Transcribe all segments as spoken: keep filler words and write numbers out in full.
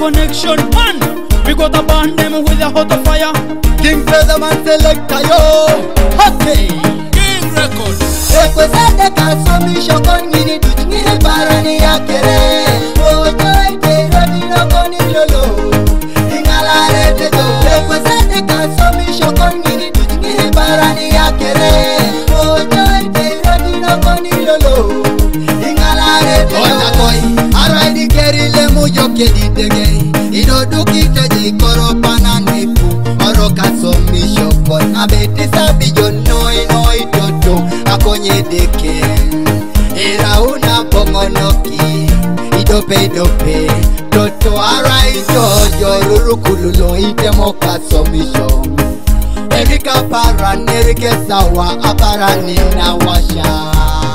connection man. We got to burn them with a hot fire. King Featherman selector yo. Okay. King Record. Requesate kasomisho con mini duch mini parani yakere. Oh joy te rodino con ilolo. Ingalare te jo. Requesate kasomisho con mini duch mini parani yakere. Oh joy te rodino con ilolo. Ingalare te jo. Oja koi araidi keri le mujo kedi dege. Ido duki te jikoro pananipu. Oro kasomisho con abete sabi yo noi noi toto. Akonye deke era una pongonoki idope idope toto ara ijojo lurukululo itemo kasomisho Erika paran erike sawa aparani na washa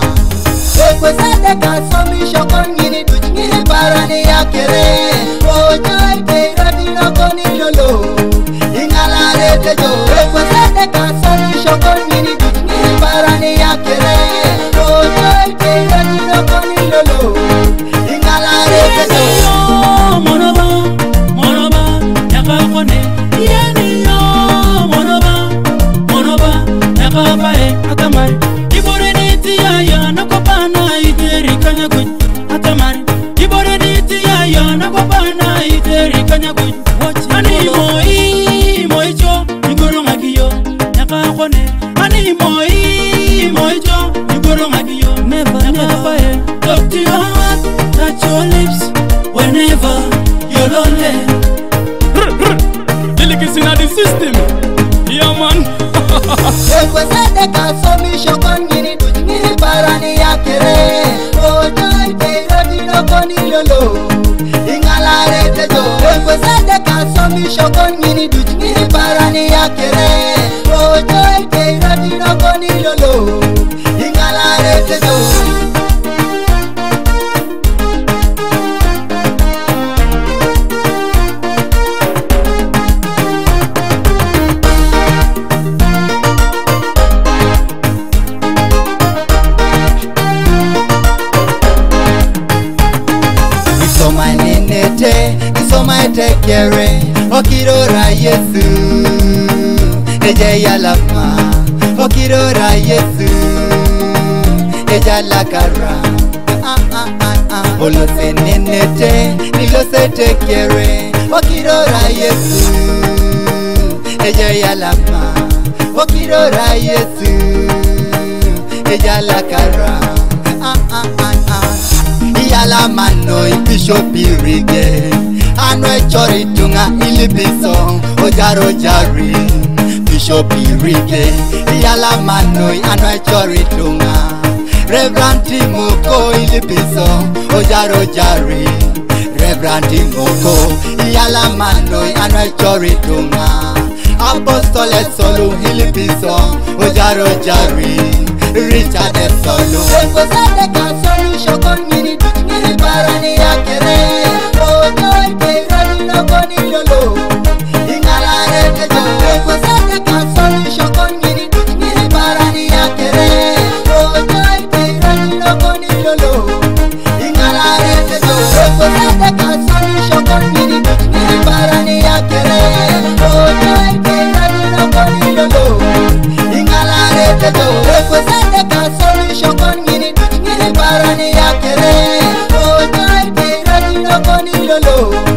Ekwesade kasomisho kongini duchngini parani yakere Ojoy te radino koni lolo Ingalare tejo Ekwesade kasomisho kongini duchngini parani yakere Ojoy te radino koni lolo Ingalare tejo Monoba, monoba, yakakone Yeni yo, monoba, monoba, yakapae atamari Ibore niti ya nakopana iteri kanyakuj atamari Ibore niti ya nakopana iteri kanyakuj Ani moi, moi cho, igoro ngagiyo Yakakone, ani moi, moi cho, igoro ngagiyo Never, never, talk to your heart, touch your lips Whenever you're lonely Delicate in the system Yeah man Ekwesade kasomisho kongini duchngini parani yakere Ojoy te rodino koni lolo Ingalare tejo Ekwesade kasomisho kongini duchngini parani yakere Ojoy te rodino koni lolo Ingalare tejo Isoma etekere okirora Yesu eje yalama okirora Yesu eja lakara ah ah ah ah olose nenete nilose tekere okirora Yesu eje yalama okirora Yesu eja lakara ah ah ah ah Yala mano bishop irige Ano echori tunga ilibiso Ojaro jari Bishop irige Yala mano ano echori tunga Reverend Timoko ilibiso Ojaro jari Reverend Timoko Yala mano ano echori tunga Apostole solo ilibiso Ojaro jari Richard solo Ekwesade kasolu shokon mini duchngini parani yakere Ojoy te radino koni lolo Ingalare tejo Ekwesade kasolu shokon mini duchngini parani yakere Ojoy te radino koni lolo Ingalare tejo Ekwesade kasolu shokon mini duchngini parani yakere Ojoy te radino koni lolo Ingalare tejo Ekwesade kasolu shokon mini duchngini parani yakere Ojoy te radino koni lolo